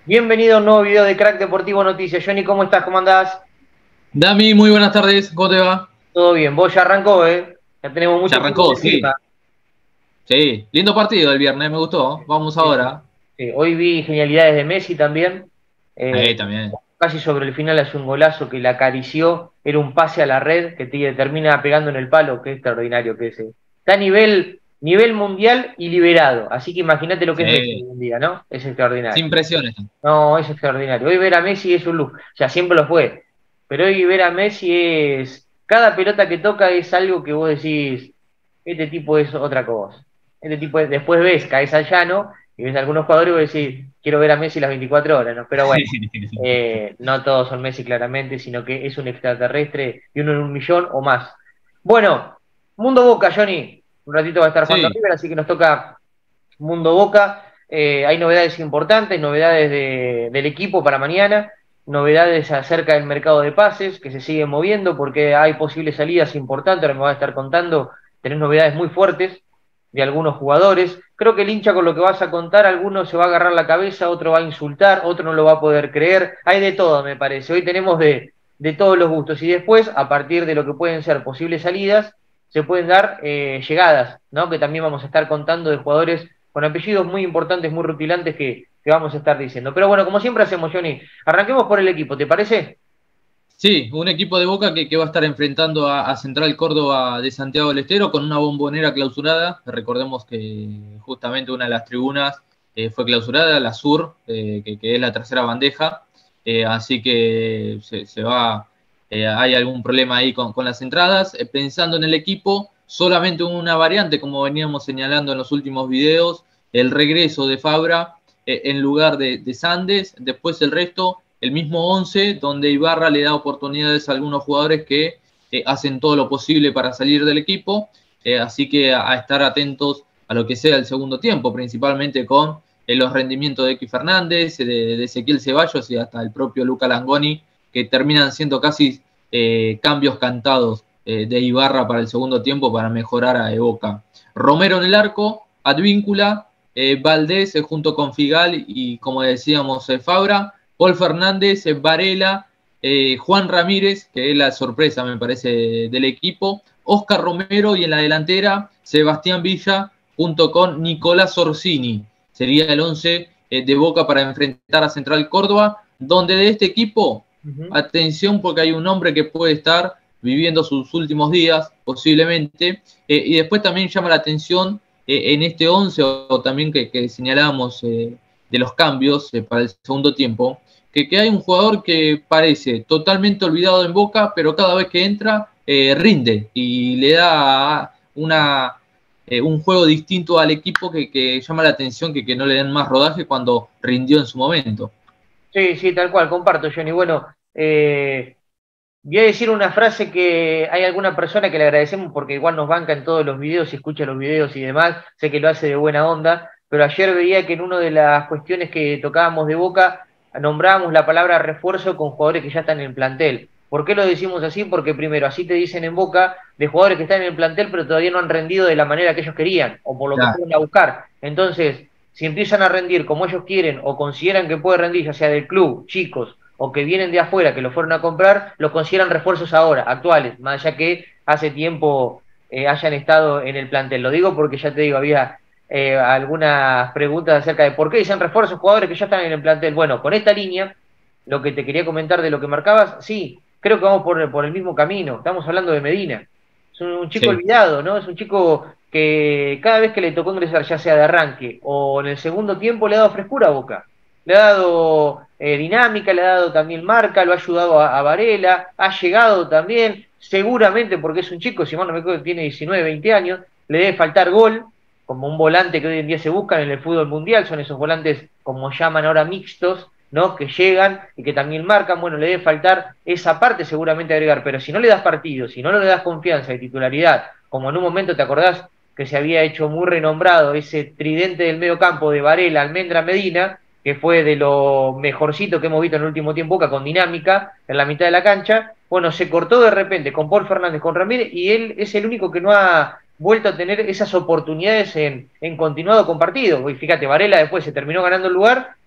Bienvenido a un nuevo video de Crack Deportivo Noticias. Johnny, ¿cómo estás? ¿Cómo andás? Dami, muy buenas tardes, ¿cómo te va? Todo bien. Vos ya arrancó, ¿eh? Ya tenemos Ya mucho fútbol arrancó, encima. sí. Sí, lindo partido el viernes, me gustó. Vamos Sí. ahora. Sí, hoy vi genialidades de Messi también. Eh, También. Casi sobre el final hace un golazo que la acarició. Era un pase a la red que termina pegando en el palo. Qué extraordinario que es. Está a nivel mundial y liberado. Así que imagínate lo que es Messi hoy Sí, en día, ¿no? Es extraordinario. sin presiones. No, es extraordinario. Hoy ver a Messi es un lujo. O sea, siempre lo fue. Pero hoy ver a Messi es. Cada pelota que toca es algo que vos decís, este tipo es otra cosa. Este tipo es. Después ves, caes al llano y ves a algunos jugadores y vos decís, quiero ver a Messi las 24 horas, ¿no? Pero bueno, no todos son Messi claramente, sino que es un extraterrestre y uno en un millón o más. Bueno, Mundo Boca, Johnny. Un ratito va a estar jugando Sí, River, así que nos toca Mundo Boca. Hay novedades importantes, novedades del equipo para mañana, novedades acerca del mercado de pases que se sigue moviendo porque hay posibles salidas importantes. Ahora me va a estar contando, tenés novedades muy fuertes de algunos jugadores. Creo que el hincha con lo que vas a contar, alguno se va a agarrar la cabeza, otro va a insultar, otro no lo va a poder creer. Hay de todo, me parece. Hoy tenemos de todos los gustos y después, a partir de lo que pueden ser posibles salidas, se pueden dar llegadas, ¿no? Que también vamos a estar contando de jugadores con apellidos muy importantes, muy rutilantes que vamos a estar diciendo. Pero bueno, como siempre hacemos, Johnny, arranquemos por el equipo, ¿te parece? sí, un equipo de Boca que va a estar enfrentando a Central Córdoba de Santiago del Estero con una bombonera clausurada. Recordemos que justamente una de las tribunas fue clausurada, la sur, que es la tercera bandeja. Así que se va, hay algún problema ahí con las entradas. Pensando en el equipo, solamente una variante, como veníamos señalando en los últimos videos, el regreso de Fabra en lugar de Sandes. Después el resto el mismo 11, donde Ibarra le da oportunidades a algunos jugadores que hacen todo lo posible para salir del equipo, así que a estar atentos a lo que sea el segundo tiempo, principalmente con los rendimientos de X Fernández, de Ezequiel Ceballos y hasta el propio Luca Langoni, que terminan siendo casi cambios cantados de Ibarra para el segundo tiempo para mejorar a Boca. Romero en el arco, Advíncula, Valdés junto con Figal y como decíamos Fabra, Paul Fernández, Varela, Juan Ramírez, que es la sorpresa, me parece, del equipo, Oscar Romero y en la delantera Sebastián Villa junto con Nicolás Orsini. Sería el 11 de Boca para enfrentar a Central Córdoba, donde de este equipo, atención porque hay un hombre que puede estar viviendo sus últimos días, posiblemente, y después también llama la atención en este 11 o también que señalábamos de los cambios para el segundo tiempo, que hay un jugador que parece totalmente olvidado en Boca, pero cada vez que entra rinde y le da un juego distinto al equipo que llama la atención que no le den más rodaje cuando rindió en su momento. Sí, sí, tal cual, comparto, Johnny. Bueno, voy a decir una frase que hay alguna persona que le agradecemos porque igual nos banca en todos los videos y escucha los videos y demás, sé que lo hace de buena onda, pero ayer veía que en una de las cuestiones que tocábamos de Boca, nombrábamos la palabra refuerzo con jugadores que ya están en el plantel. ¿Por qué lo decimos así? Porque primero, así te dicen en Boca de jugadores que están en el plantel pero todavía no han rendido de la manera que ellos querían o por lo que Claro. fueron a buscar. Entonces, si empiezan a rendir como ellos quieren o consideran que puede rendir, ya sea del club, chicos, o que vienen de afuera, que lo fueron a comprar, los consideran refuerzos ahora, actuales, más allá que hace tiempo hayan estado en el plantel. Lo digo porque ya te digo, había algunas preguntas acerca de por qué dicen refuerzos jugadores que ya están en el plantel. Bueno, con esta línea, lo que te quería comentar de lo que marcabas, sí, creo que vamos por el mismo camino. Estamos hablando de Medina. Es un chico Sí. olvidado, ¿no? Es un chico que cada vez que le tocó ingresar, ya sea de arranque o en el segundo tiempo, le ha dado frescura a Boca. Le ha dado dinámica, le ha dado también marca, lo ha ayudado a Varela, ha llegado también, seguramente porque es un chico, si mal no me acuerdo, tiene 19, 20 años, le debe faltar gol, como un volante que hoy en día se buscan en el fútbol mundial, son esos volantes como llaman ahora mixtos, ¿no? Que llegan y que también marcan, bueno, le debe faltar esa parte seguramente agregar, pero si no le das partido, si no le das confianza y titularidad, como en un momento te acordás que se había hecho muy renombrado ese tridente del medio campo de Varela, Almendra, Medina, que fue de lo mejorcito que hemos visto en el último tiempo, con dinámica en la mitad de la cancha, bueno, se cortó de repente con Paul Fernández, con Ramírez, y él es el único que no ha vuelto a tener esas oportunidades en continuado compartido. Y fíjate, Varela después se terminó ganando el lugar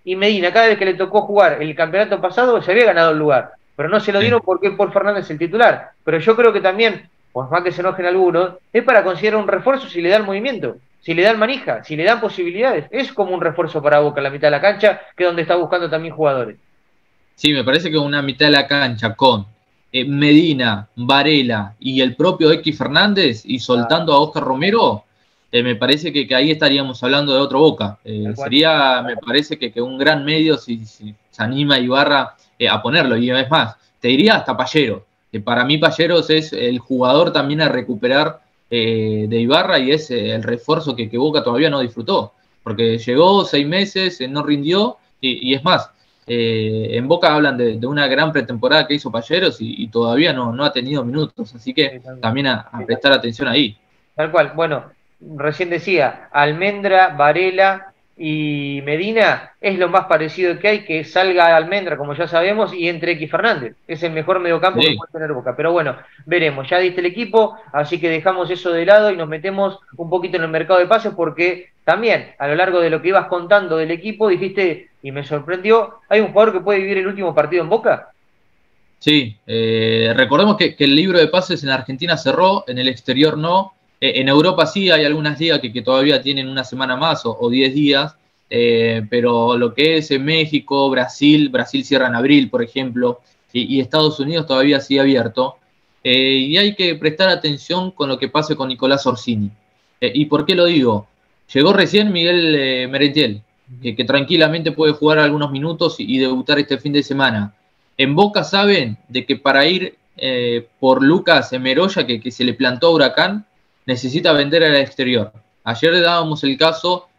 y Medina, cada vez que le tocó jugar el campeonato pasado, se había ganado el lugar, pero no se lo dieron Sí. porque Paul Fernández el titular. Pero yo creo que también, por más que se enojen algunos, es para considerar un refuerzo si le da el movimiento, si le dan manija, si le dan posibilidades. Es como un refuerzo para Boca en la mitad de la cancha, que es donde está buscando también jugadores. Sí, me parece que una mitad de la cancha con Medina, Varela y el propio X Fernández y Ah, soltando a Oscar Romero, me parece que ahí estaríamos hablando de otro Boca. tal cual. Sería, me parece que un gran medio si se anima Ibarra a ponerlo. Y es más, te diría hasta Pallero, que para mí Palleros es el jugador también a recuperar de Ibarra y es el refuerzo que Boca todavía no disfrutó. Porque llegó 6 meses, no rindió y es más. En Boca hablan de una gran pretemporada que hizo Palleros y todavía no ha tenido minutos, así que Sí, tal cual. también a prestar atención ahí. Tal cual. Bueno, recién decía, Almendra, Varela y Medina es lo más parecido que hay, que salga Almendra, como ya sabemos, y entre X Fernández. Es el mejor mediocampo que Sí, puede tener Boca. Pero bueno, veremos. Ya diste el equipo, así que dejamos eso de lado y nos metemos un poquito en el mercado de pases, porque también a lo largo de lo que ibas contando del equipo, dijiste, y me sorprendió, ¿hay un jugador que puede vivir el último partido en Boca? sí. Recordemos que el libro de pases en Argentina cerró, en el exterior no. En Europa sí hay algunas ligas que todavía tienen una semana más o 10 días, pero lo que es en México, Brasil cierra en abril, por ejemplo, y Estados Unidos todavía sigue abierto. Y hay que prestar atención con lo que pase con Nicolás Orsini. ¿Y por qué lo digo? Llegó recién Miguel Merentiel, que tranquilamente puede jugar algunos minutos y debutar este fin de semana. En Boca saben de que para ir por Lucas Emeroya, que se le plantó a Huracán, necesita vender al exterior. Ayer dábamos el caso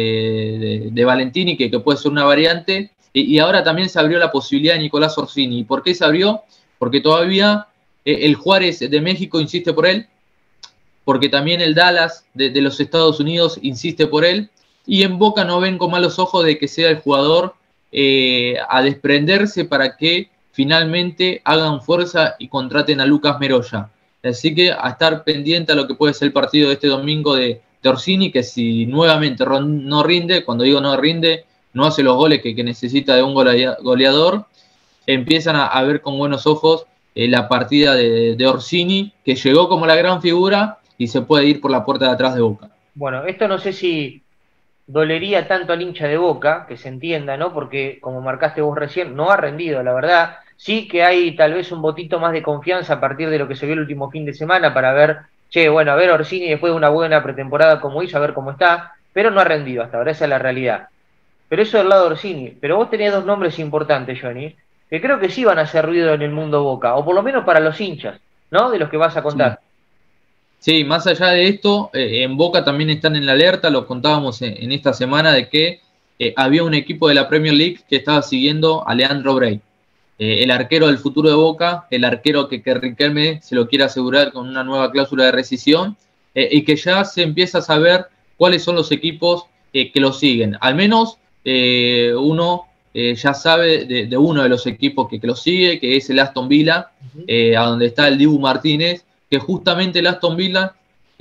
de Valentini, que puede ser una variante, y ahora también se abrió la posibilidad de Nicolás Orsini. ¿Y por qué se abrió? Porque todavía el Juárez de México insiste por él, porque también el Dallas de los Estados Unidos insiste por él, y en Boca no ven con malos ojos de que sea el jugador a desprenderse para que finalmente hagan fuerza y contraten a Lucas Meroya. Así que a estar pendiente a lo que puede ser el partido de este domingo de Orsini, que si nuevamente no rinde, cuando digo no rinde, no hace los goles que necesita de un goleador, empiezan a ver con buenos ojos la partida de Orsini, que llegó como la gran figura y se puede ir por la puerta de atrás de Boca. Bueno, esto no sé si dolería tanto al hincha de Boca, que se entienda, ¿no? Porque como marcaste vos recién, no ha rendido, la verdad. Sí que hay tal vez un botito más de confianza a partir de lo que se vio el último fin de semana para ver, che, bueno, a ver Orsini después de una buena pretemporada como hizo, a ver cómo está, pero no ha rendido hasta ahora, esa es la realidad. Pero eso del lado de Orsini. Pero vos tenías dos nombres importantes, Johnny, que creo que sí van a hacer ruido en el mundo Boca, o por lo menos para los hinchas, ¿no? De los que vas a Sí. contar. Sí, más allá de esto, en Boca también están en la alerta, lo contábamos en esta semana, de que había un equipo de la Premier League que estaba siguiendo a Leandro Bray, el arquero del futuro de Boca, el arquero que Riquelme se lo quiere asegurar con una nueva cláusula de rescisión, y que ya se empieza a saber cuáles son los equipos que lo siguen. Al menos uno ya sabe de uno de los equipos que lo sigue, que es el Aston Villa, Ujú. a donde está el Dibu Martínez, que justamente el Aston Villa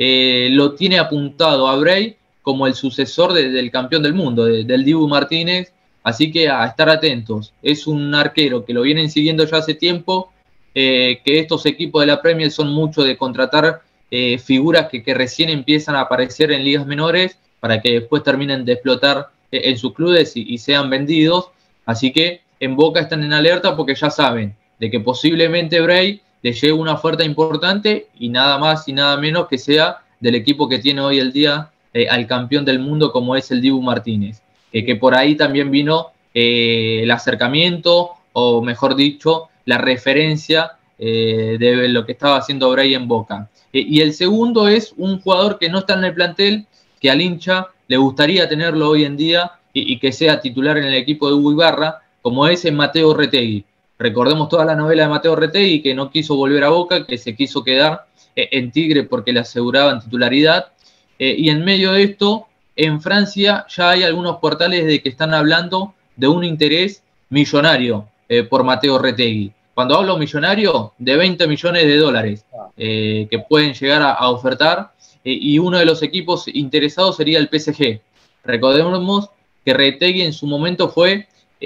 lo tiene apuntado a Bray como el sucesor del campeón del mundo, del Dibu Martínez, así que a estar atentos. Es un arquero que lo vienen siguiendo ya hace tiempo, que estos equipos de la Premier son mucho de contratar figuras que recién empiezan a aparecer en ligas menores para que después terminen de explotar en sus clubes y sean vendidos. Así que en Boca están en alerta porque ya saben de que posiblemente Bray le llegue una oferta importante y nada más y nada menos que sea del equipo que tiene hoy el día al campeón del mundo como es el Dibu Martínez. Que Sí. por ahí también vino el acercamiento, o mejor dicho, la referencia de lo que estaba haciendo Bray en Boca. Y el segundo es un jugador que no está en el plantel, que al hincha le gustaría tenerlo hoy en día y que sea titular en el equipo de Hugo Ibarra, como es Mateo Retegui. Recordemos toda la novela de Mateo Retegui, que no quiso volver a Boca, que se quiso quedar en Tigre porque le aseguraban titularidad. Y en medio de esto, en Francia ya hay algunos portales de que están hablando de un interés millonario por Mateo Retegui. Cuando hablo millonario, de 20 millones de dólares Ah, que pueden llegar a ofertar, y uno de los equipos interesados sería el PSG. Recordemos que Retegui en su momento fue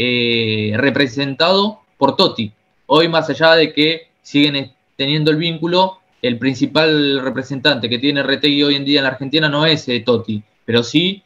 representado por Totti. Hoy, más allá de que siguen teniendo el vínculo, el principal representante que tiene Retegui hoy en día en la Argentina no es Totti, pero sí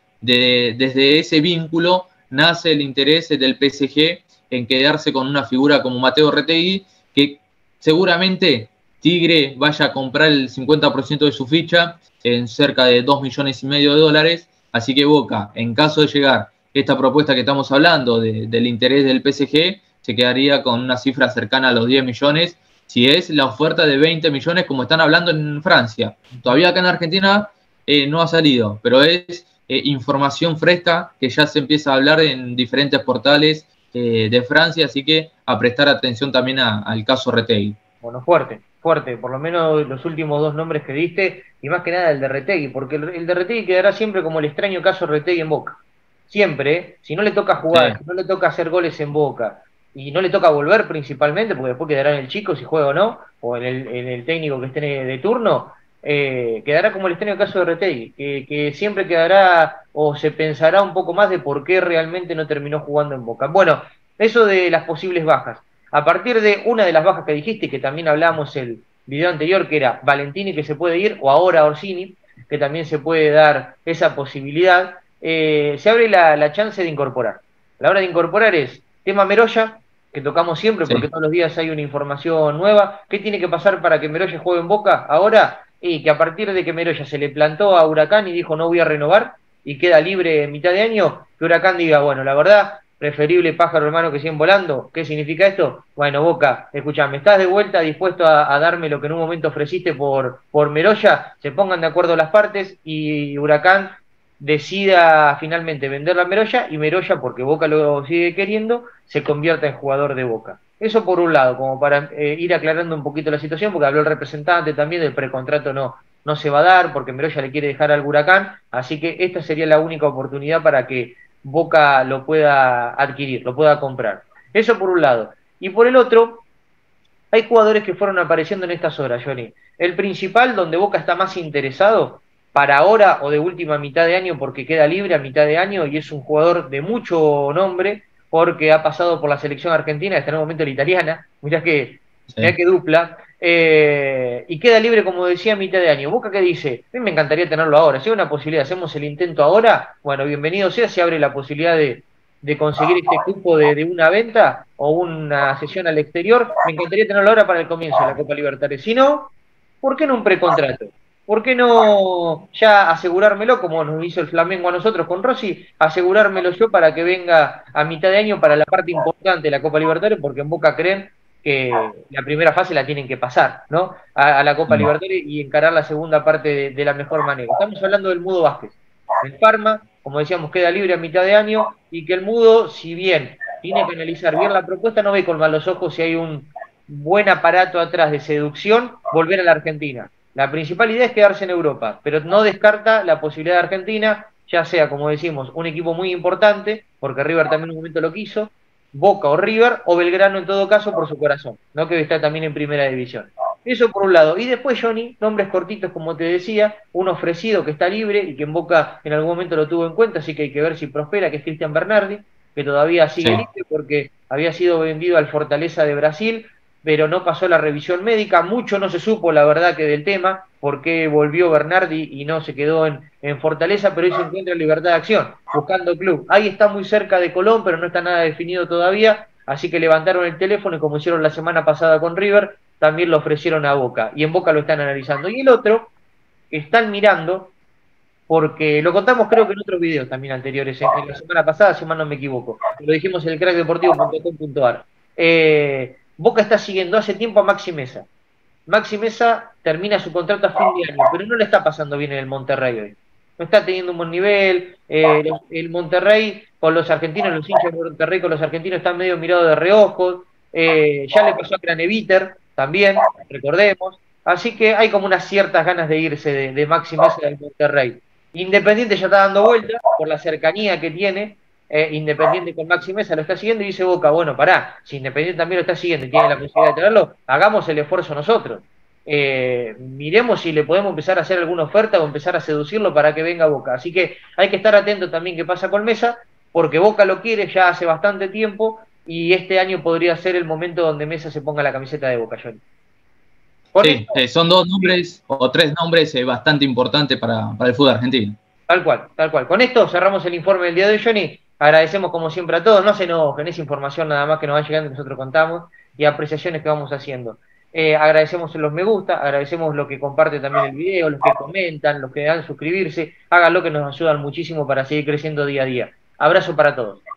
desde ese vínculo nace el interés del PSG en quedarse con una figura como Matteo Retegui, que seguramente Tigre vaya a comprar el 50% de su ficha en cerca de 2,5 millones de dólares, así que Boca, en caso de llegar esta propuesta que estamos hablando del interés del PSG, se quedaría con una cifra cercana a los 10 millones, si es la oferta de 20 millones como están hablando en Francia. Todavía acá en Argentina no ha salido, pero es información fresca que ya se empieza a hablar en diferentes portales de Francia, así que a prestar atención también al caso Retegui. Bueno, fuerte, fuerte, por lo menos los últimos dos nombres que diste, y más que nada el de Retegui, porque el de Retegui quedará siempre como el extraño caso Retegui en Boca. Siempre, ¿eh? Si no le toca jugar, Sí. si no le toca hacer goles en Boca, y no le toca volver principalmente, porque después quedará en el chico si juega o no, o en el técnico que esté de turno, quedará como el extraño caso de Retegui, que siempre quedará o se pensará un poco más de por qué realmente no terminó jugando en Boca. Bueno, eso de las posibles bajas. A partir de una de las bajas que dijiste, que también hablamos el video anterior, que era Valentini que se puede ir, o ahora Orsini, que también se puede dar esa posibilidad, se abre la chance de incorporar. A la hora de incorporar es tema Meroya, que tocamos siempre Sí. porque todos los días hay una información nueva. ¿Qué tiene que pasar para que Meroya juegue en Boca ahora? Y que a partir de que Meroya se le plantó a Huracán y dijo no voy a renovar y queda libre en mitad de año, que Huracán diga, bueno, la verdad, preferible pájaro hermano que siguen volando. ¿Qué significa esto? Bueno, Boca, escuchame, ¿estás de vuelta dispuesto a darme lo que en un momento ofreciste por Meroya? Se pongan de acuerdo las partes y Huracán decida finalmente vender la Meroya y Meroya, porque Boca lo sigue queriendo, se convierta en jugador de Boca. Eso por un lado, como para ir aclarando un poquito la situación, porque habló el representante también del precontrato no se va a dar, porque Meroya le quiere dejar al Huracán, así que esta sería la única oportunidad para que Boca lo pueda adquirir, lo pueda comprar. Eso por un lado. Y por el otro, hay jugadores que fueron apareciendo en estas horas, Johnny. El principal, donde Boca está más interesado, para ahora o de última mitad de año, porque queda libre a mitad de año y es un jugador de mucho nombre, porque ha pasado por la selección argentina, está en el momento la italiana, mirá que dupla, y queda libre, como decía, a mitad de año. Boca que dice, a mí me encantaría tenerlo ahora, si hay una posibilidad, hacemos el intento ahora, bueno, bienvenido sea, se abre la posibilidad de conseguir este cupo de una venta o una sesión al exterior, me encantaría tenerlo ahora para el comienzo de la Copa Libertadores. Si no, ¿por qué no un precontrato? ¿Por qué no ya asegurármelo, como nos hizo el Flamengo a nosotros con Rossi, asegurármelo yo para que venga a mitad de año para la parte importante de la Copa Libertadores, porque en Boca creen que la primera fase la tienen que pasar, ¿no? A la Copa Libertadores y encarar la segunda parte de la mejor manera. Estamos hablando del Mudo Vázquez. El Parma, como decíamos, queda libre a mitad de año y que el Mudo, si bien tiene que analizar bien la propuesta, no ve con malos ojos si hay un buen aparato atrás de seducción, volver a la Argentina. La principal idea es quedarse en Europa, pero no descarta la posibilidad de Argentina, ya sea, como decimos, un equipo muy importante, porque River también en un momento lo quiso, Boca o River, o Belgrano en todo caso por su corazón, ¿no? Que está también en primera división. Eso por un lado. Y después, Johnny, nombres cortitos, como te decía, un ofrecido que está libre y que en Boca en algún momento lo tuvo en cuenta, así que hay que ver si prospera, que es Cristian Bernardi, que todavía sigue libre porque había sido vendido al Fortaleza de Brasil, pero no pasó la revisión médica. Mucho no se supo, la verdad, que del tema, por qué volvió Bernardi y no se quedó en Fortaleza, pero hoy se encuentra en libertad de acción, buscando club. Ahí está muy cerca de Colón, pero no está nada definido todavía, así que levantaron el teléfono y como hicieron la semana pasada con River, también lo ofrecieron a Boca, y en Boca lo están analizando. Y el otro, están mirando, porque lo contamos creo que en otros videos también anteriores, en la semana pasada, si mal no me equivoco, lo dijimos en el crackdeportivo.com.ar. Boca está siguiendo hace tiempo a Maxi Mesa. Maxi Mesa termina su contrato a fin de año, pero no le está pasando bien en el Monterrey hoy. No está teniendo un buen nivel. El Monterrey con los argentinos, los hinchas de Monterrey con los argentinos están medio mirados de reojos. Ya le pasó a Craneviter también, recordemos. Así que hay como unas ciertas ganas de irse de Maxi Mesa del Monterrey. Independiente ya está dando vuelta por la cercanía que tiene. Independiente con Maxi Mesa lo está siguiendo y dice Boca, bueno, pará, si Independiente también lo está siguiendo y tiene la posibilidad de tenerlo, hagamos el esfuerzo nosotros. Miremos si le podemos empezar a hacer alguna oferta o empezar a seducirlo para que venga a Boca. Así que hay que estar atento también qué pasa con Mesa. porque Boca lo quiere ya hace bastante tiempo y este año podría ser el momento donde Mesa se ponga la camiseta de Boca, Johnny. Con Sí, esto, son dos nombres o tres nombres bastante importantes para el fútbol argentino. tal cual, tal cual. Con esto cerramos el informe del día de hoy, Johnny. Agradecemos como siempre a todos, no se enojen, es información nada más que nos va llegando y nosotros contamos y apreciaciones que vamos haciendo. Agradecemos los me gusta, agradecemos los que comparten también el video, los que comentan, los que dan suscribirse, háganlo que nos ayudan muchísimo para seguir creciendo día a día. Abrazo para todos.